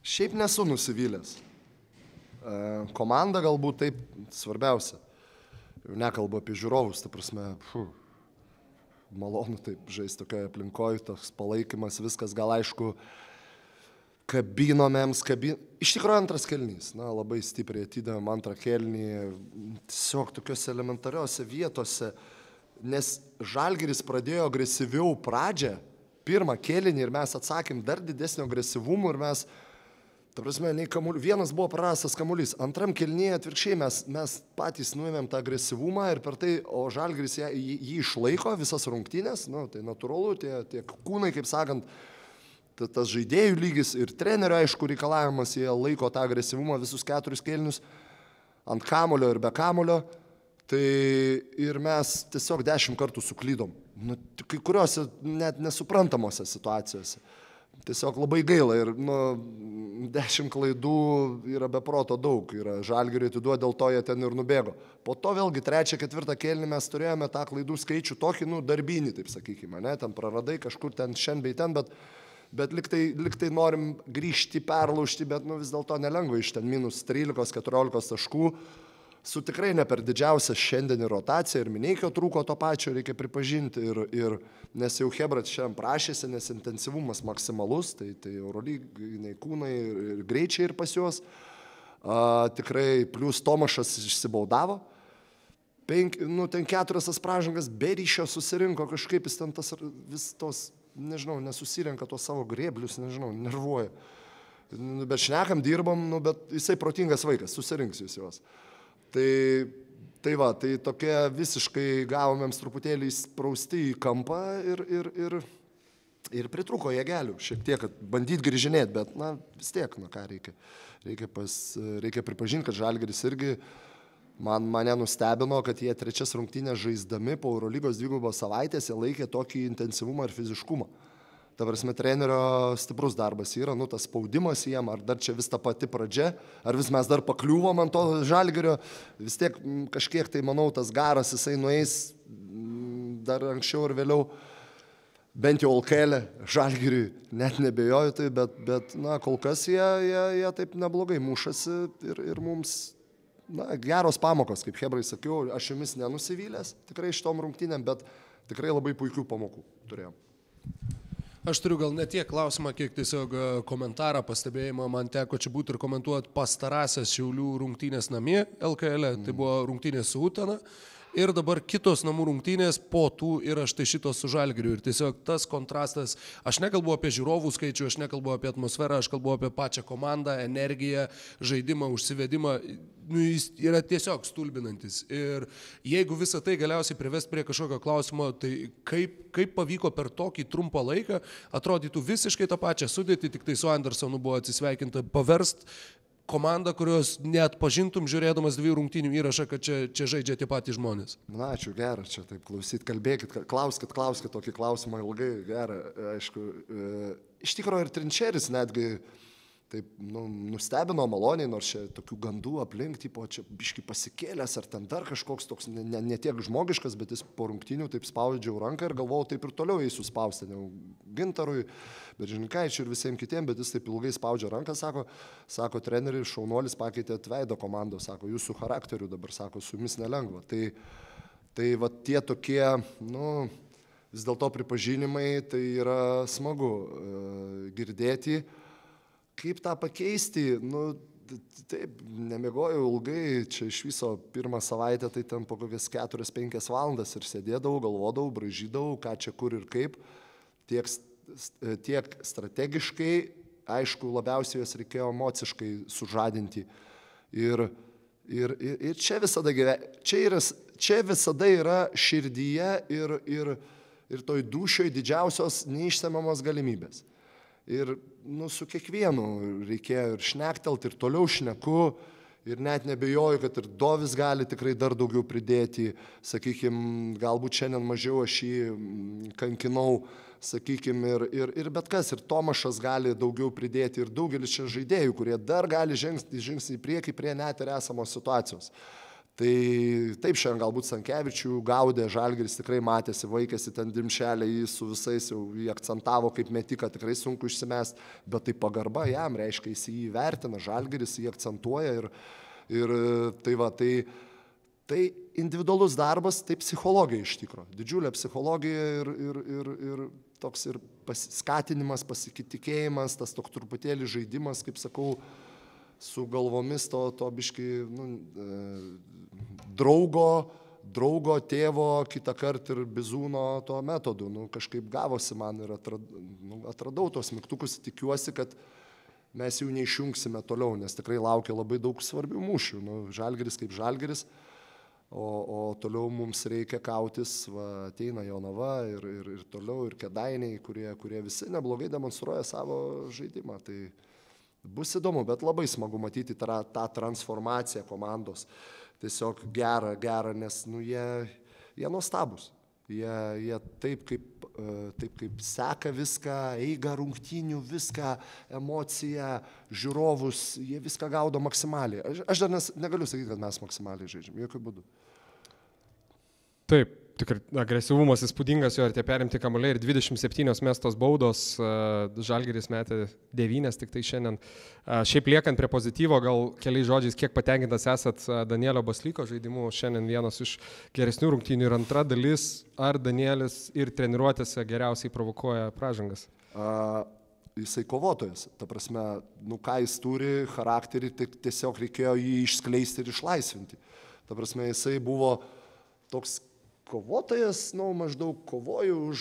Šiaip nesu nusivylęs. Komanda galbūt taip svarbiausia. Jau nekalbu apie žiūrovus, ta prasme, malonu taip žaisti tokioje aplinkoje, toks palaikymas, viskas gal aišku, Iš tikrųjų antras kėlinys, labai stipriai atidavėm antrą kėlinį, tiesiog tokiuose elementariuose vietose, nes Žalgiris pradėjo agresyviau pradžią, pirmą kėlinį ir mes atsakėm dar didesnio agresyvumo ir mes, ta prasme, vienas buvo prarastas kamuolys, antram kėlinyje atvirkščiai mes patys nuėmėm tą agresyvumą ir per tai, o Žalgiris jį išlaiko visas rungtynės, tai natūralu, tie kūnai, kaip sakant, tas žaidėjų lygis ir trenerio, aišku, reikalavimas, jie laiko tą agresyvumą visus 4 kėlinius ant kamulio ir be kamulio, tai ir mes tiesiog 10 kartų suklydom, kai kuriuose net nesuprantamose situacijose. Tiesiog labai gaila ir 10 klaidų yra beproto daug, yra Žalgiriui atiduoti, dėl to jie ten ir nubėgo. Po to vėlgi 3-4 kėlinį mes turėjome tą klaidų skaičių tokį, darbinį, taip sakykime, ten praradai kažkur ten šiandien bei ten, bet liktai norim grįžti, perlaužti, bet vis dėlto nelengva iš ten minus 13-14 taškų. Su tikrai ne per didžiausia šiandien ir rotacija, ir Mineikio trūko to pačio, reikia pripažinti, ir nes jau Hebrat šiandien prašėsi, nes intensyvumas maksimalus, tai Eurolyginiai kūnai ir greičiai ir pas juos. Tikrai plus Tomašas išsibaudavo, ten 4 pražangas be ryšio susirinko, kažkaip jis ten vis tos, nežinau, nesusirenka tos savo grėblius, nežinau, nervuoja. Bet šnekam, dirbam, bet jisai protingas vaikas, susirinks jūs juos. Tai tokie visiškai gavomėm truputėlį įsprausti į kampą ir pritruko jėgelių šiek tiek, kad bandyt grįžinėti, bet vis tiek, ką reikia. Reikia pripažinti, kad Žalgiris irgi mane nustebino, kad jie 3 rungtynės žaisdami po Eurolygos 2 savaitės jie laikė tokį intensyvumą ir fiziškumą. Ta prasme, trenerio stiprus darbas yra, tas spaudimas jiem, ar dar čia vis ta pati pradžia, ar vis mes dar pakliūvom ant to Žalgirio, vis tiek kažkiek tai, manau, tas garas jisai nueis dar anksčiau ir vėliau, bent jau LKL Žalgiriui, net nebejoju tai, bet kol kas jie taip neblogai mušasi ir mums, geros pamokos, kaip Hebrai sakiau, aš jumis nenusivylęs tikrai šitom rungtynėm, bet tikrai labai puikių pamokų turėjom. Aš turiu gal ne tiek klausimą, kiek tiesiog komentarą, pastebėjimą, man teko čia būti ir komentuoti pastarąsias Šiaulių rungtynės namie LKL, tai buvo rungtynės su Utena ir dabar kitos namų rungtynės po tų ir štai šitos su Žalgiriu ir tiesiog tas kontrastas, aš nekalbu apie žiūrovų skaičių, aš nekalbu apie atmosferą, aš kalbu apie pačią komandą, energiją, žaidimą, užsivedimą, jis yra tiesiog stulbinantis ir jeigu visą tai galiausiai privest prie kažkokio klausimo, tai kaip pavyko per tokį trumpą laiką, atrodytų visiškai tą pačią sudėtį, tik tai su Andersonu buvo atsisveikinta, paverst komandą, kurios net pažintum žiūrėdamas 2 rungtynių įrašą, kad čia žaidžia tie patys žmonės. Ačiū, gera čia taip klausyt, kalbėkit, klauskit tokį klausimą ilgai, gera, aišku. Iš tikrųjų ir Trinčeris netgi taip nustebino maloniai, nors čia tokių gandų aplink, tipo čia biški pasikėlęs ar ten dar kažkoks toks ne tiek žmogiškas, bet jis po rungtynių taip spaudžiau ranką ir galvojau taip ir toliau eisiu spausti, Gintarui, Beržininkaičiui ir visiems kitiems, bet jis taip ilgai spaudžia ranką, sako treneris šaunuolis pakeitė veido komandos, sako jūsų charakteriu dabar, sako su jumis nelengva. Tai va tie tokie, vis dėlto pripažinimai, tai yra smagu girdėti. Kaip tą pakeisti, taip, nemiegojau ilgai, čia iš viso pirmą savaitę, tai ten po kokias 4-5 valandas ir sėdėdavau, galvodavau, braižydavau, ką čia kur ir kaip, tiek strategiškai, aišku, labiausiai jos reikėjo emociškai sužadinti. Ir čia visada yra širdyje ir toj dūšioj didžiausios neišsemiamos galimybės. Ir su kiekvienu reikėjo ir šnektelt, ir toliau šneku, ir net nebejoju, kad ir Dovis gali tikrai dar daugiau pridėti, sakykime, galbūt šiandien mažiau aš jį kankinau, sakykime, ir bet kas, ir Tomašas gali daugiau pridėti, ir daugelis čia žaidėjų, kurie dar gali žengti į priekį prie net ir esamos situacijos. Tai taip, šiandien galbūt Stankevičių gaudė, Žalgiris tikrai matėsi, vaikėsi ten Dimšelė, jį su visais jau jį akcentavo kaip metiką, tikrai sunku išsimest, bet tai pagarba jam, reiškia, jis jį vertina, Žalgiris jį akcentuoja ir tai va, tai individualus darbas, tai psichologija iš tikro, didžiulė psichologija ir toks ir skatinimas, pasitikėjimas, tas toks truputėlį žaidimas, kaip sakau, su galvomis to biškai draugo, tėvo, kitą kartą ir bizūno to metodu. Kažkaip gavosi man ir atradau tos mygtukus, tikiuosi, kad mes jų neišjungsime toliau, nes tikrai laukia labai daug svarbių mūšių. Žalgiris kaip Žalgiris, o toliau mums reikia kautis, ateina Jonava ir toliau, ir Kėdainiai, kurie visi neblogai demonstruoja savo žaidimą. Tai bus įdomu, bet labai smagu matyti tą transformaciją komandos. Tiesiog gera, nes jie nuostabus. Jie taip kaip seka viską, eigą rungtynių, viską, emociją, žiūrovus, jie viską gaudo maksimaliai. Aš dar negaliu sakyti, kad mes maksimaliai žaidžiam, jokių būdų. Taip, tikrai agresyvumas įspūdingas jo ir tie perimti kamuoliai ir 27 mestos baudos, Žalgiris metė 9 tik tai šiandien. Šiaip liekant prie pozityvo, gal keliais žodžiais, kiek patenkintas esat Danielio Baslyko žaidimu, šiandien vienas iš geresnių rungtynių ir antra dalis, ar Danielis ir treniruotėse geriausiai provokuoja pražangas? Jisai kovotojas, ta prasme, ką jis turi, charakterį, tiesiog reikėjo jį išskleisti ir išlaisvinti. Ta prasme, jisai buvo toks kovotojas, maždaug kovoju už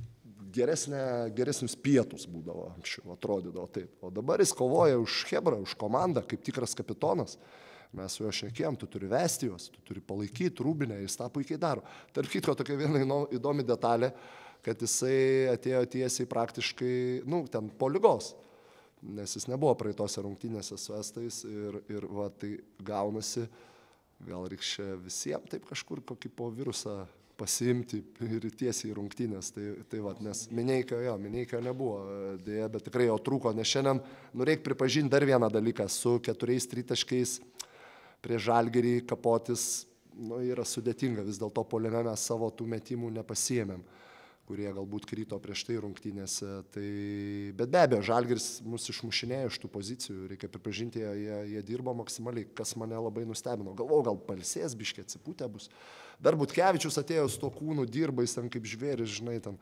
geresnius pietus būdavo anksčiau, atrodydavo taip. O dabar jis kovoja už Chebrą, už komandą, kaip tikras kapitonas. Mes su juo šnekėjom, tu turi vesti juos, tu turi palaikyti Rūbinę, jis tą puikiai daro. Tarp kitko, tokia viena įdomi detalė, kad jisai atėjo tiesiai praktiškai, ten po ligos, nes jis nebuvo praeitose rungtynėse su estais ir tai gaunasi. Gal reikšia visiems taip kažkur kokį po virusą pasiimti ir tiesiai į rungtynės. Tai nes Mineikio nebuvo dėja, bet tikrai jo trūko, nes šiandien, reikia pripažinti dar vieną dalyką, su 4 tritaškais prie Žalgirį kapotis, yra sudėtinga, vis dėlto puolime mes savo tų metimų nepasiėmėm, kurie galbūt kryto prieš tai rungtynėse. Bet be abejo, Žalgiris mus išmušinėjo iš tų pozicijų, reikia pripažinti, jie dirbo maksimaliai, kas mane labai nustebino. Galvojau, gal palsės, biškė atsipūtė bus. Dar Butkevičius atėjo su to kūnu, dirba, jis ten kaip žvėris, žinai, ten.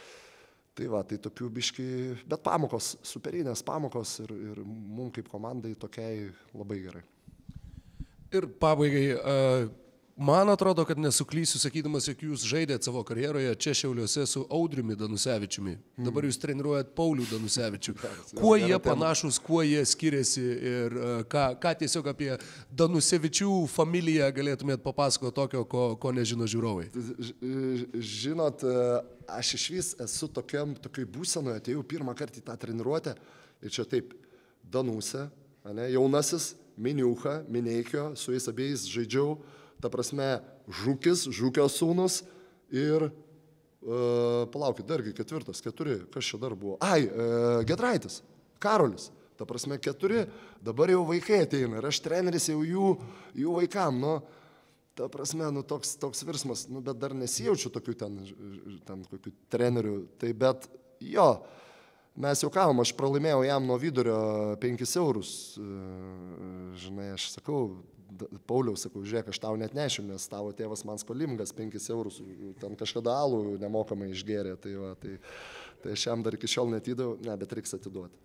Tai tokių biškį, bet pamokos, superinės pamokos ir mums kaip komandai tokiai labai gerai. Ir pabaigai, man atrodo, kad nesuklysiu sakydamas, jog jūs žaidėt savo karjeroje čia Šiauliuose su Audriumi Danusevičiumi. Dabar jūs treniruojat Paulių Danusevičių. Kuo jie panašus, kuo jie skiriasi ir ką tiesiog apie Danusevičių familiją galėtumėt papasakoti tokio, ko nežino žiūrovai? Žinot, aš išvis esu tokioj būsenoje, atėjau pirmą kartą į tą treniruotę ir čia taip, Danusė, jaunasis, Miniucha, Mineikio, su jais abiejais žaidžiau. Ta prasme, Žukio sūnus ir, palaukit, dargi 4, kas čia dar buvo? Gedraitis, Karolis, ta prasme 4, dabar jau vaikai ateina ir aš treneris jau jų vaikam, ta prasme, toks virsmas, bet dar nesijaučiu tokių ten kokių trenerių, tai bet jo, mes jau kavom, aš pralaimėjau jam nuo vidurio 5 eurus, žinai, aš sakau, Pauliaus, sakau, žiūrėk, aš tau net nešiu, nes tavo tėvas man skolingas 5 eurus, ten kažkada alų nemokamai išgėrė, tai aš jam dar iki šiol netidavau, bet reiks atiduoti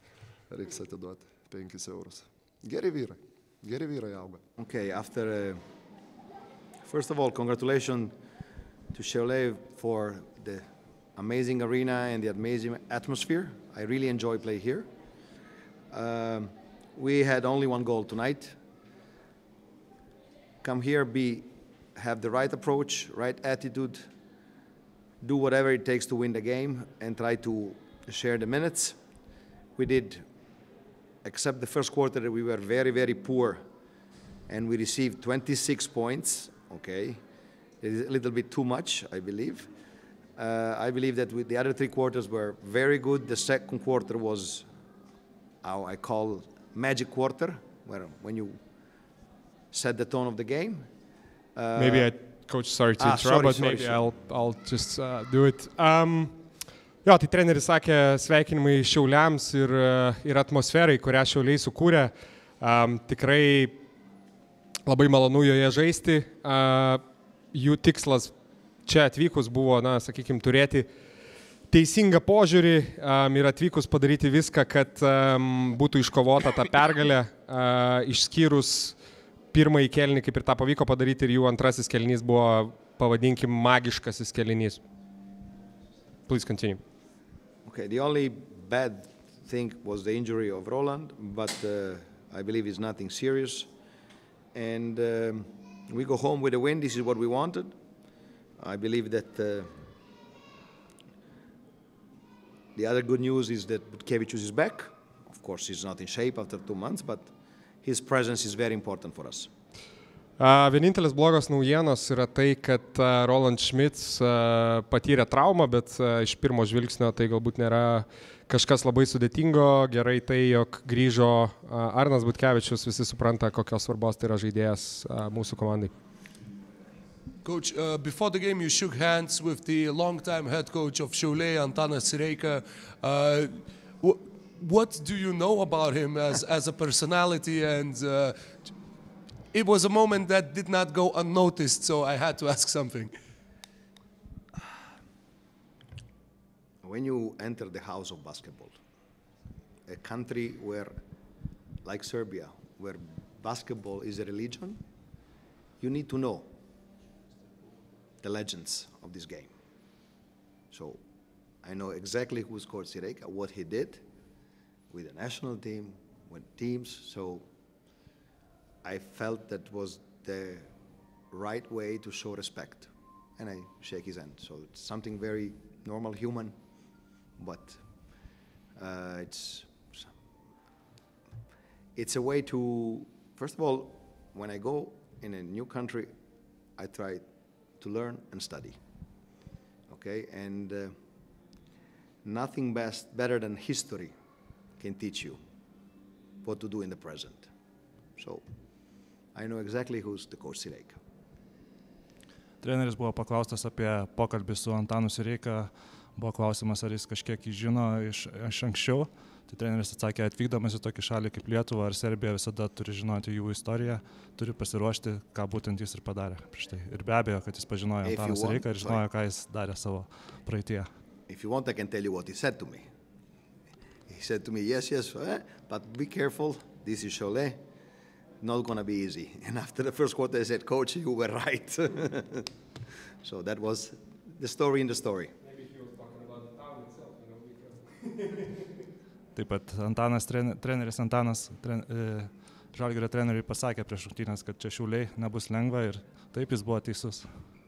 5 eurus. Geri vyrai auga. Okay, first of all, congratulations to Šiauliai for the amazing arena and the amazing atmosphere. I really enjoy play here. We had only one goal tonight. Come here, have the right approach, right attitude, do whatever it takes to win the game and try to share the minutes. We did, except the first quarter, we were very, very poor and we received 26 points, okay. It is a little bit too much, I believe. I believe that the other 3 quarters were very good. The second quarter was how I call magic quarter, when you set the tone of the game. Coach, sorry to interrupt, sorry, but sorry, maybe sorry. I'll just do it. Jo, tai treneris sakė sveikinimai Šiauliams ir atmosferai, kurią Šiauliai sukūrė. Tikrai labai malonu joje žaisti. Jų tikslas čia atvykus buvo, sakykime, turėti teisingą požiūrį ir atvykus padaryti viską, kad būtų iškovota ta pergalė, išskyrus pirmąjį kėlinį, kaip ir tą pavyko padaryti, ir jų antrasis kėlinys buvo, pavadinkim, magiškasis kėlinys. Please continue. Okay, the only bad thing was the injury of Roland, but I believe it's nothing serious. And we go home with a win. This is what we wanted. I believe that the other good news is that Butkevičius is back. Of course, he's not in shape after 2 months, but his presence is very important for us. Vienintelis blogos naujienos yra tai, kad Roland Schmitz patyrė traumą, bet iš pirmo žvilgsnio tai galbūt nėra kažkas labai sudėtingo. Gerai tai, jog grįžo Arnas Butkevičius, visi supranta, kokios svarbos tai yra žaidėjas mūsų komandai. Coach, before the game you shook hands with the long-time head coach of Šiauliai, Antanas Sireika. What do you know about him as a personality? And it was a moment that did not go unnoticed, so I had to ask something. When you enter the house of basketball, a country where, like Serbia, where basketball is a religion, you need to know the legends of this game. So I know exactly who's Coach Sireika, what he did with the national team, with teams. So I felt that was the right way to show respect. And I shake his hand. So it's something very normal, human, but it's a way to, first of all, when I go in a new country, I try to learn and study, okay? And nothing better than history can teach you what to do in the present. So I know exactly who's the Coach Sireika. Treneris buvo paklaustas apie pokalbį su Antanu Sireika, buvo klausimas, ar jis kažkiek žino iš anksčiau. Tai treneris atsakė, atvykdamas į tokį šalį kaip Lietuva ar Serbija visada turi žinoti jų istoriją, turi pasiruošti, ką būtent jis ir padarė prieš tai. Ir be abejo, kad jis pažinojo Antaną Sireiką ir žinojo, ką jis darė savo praeityje. If you want, I can tell you what he said to me. He said to me, yes, but be careful, this is Cholet, not going to be easy. And after the first quarter, I said, Coach, you were right. So that was the story in the story. Maybe he was talking about the town itself, because... Taip pat treneris Antanas Žalgirio treneriui pasakė prieš rungtynes, kad čia Šiauliai nebus lengva ir taip jis buvo teisus.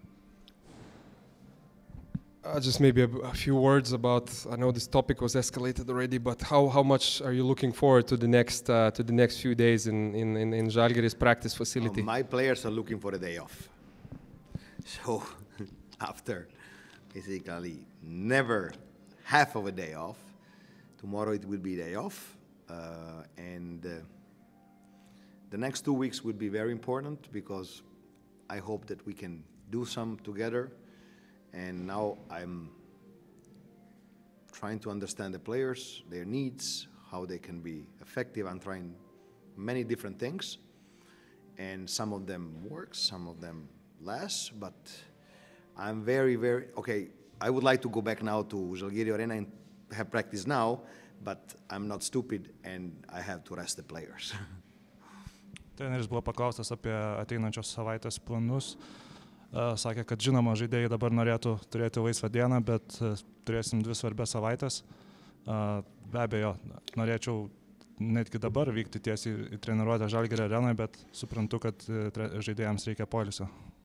Just maybe a few words about, I know this topic was escalated already, but how much are you looking forward to the next few days in Žalgiris practice facility? My players are looking for a day off. So after basically never half of a day off, tomorrow it will be day off, and the next 2 weeks will be very important because I hope that we can do some together. And now I'm trying to understand the players, their needs, how they can be effective. I'm trying many different things, and some of them work, some of them less. But I'm very, okay. I would like to go back now to Žalgirio Arena and have practice now, but I'm not stupid and I have to rest the players. Treneris buvo paklaustas apie ateinančios savaitės planus. Sakė, kad žinoma, žaidėjai dabar norėtų turėti laisvą dieną, bet turėsim 2 svarbias savaitės. Be abejo, norėčiau netgi dabar vykti tiesiai į treniruotę Žalgirio arenoje, bet suprantu, kad žaidėjams reikia poilsio.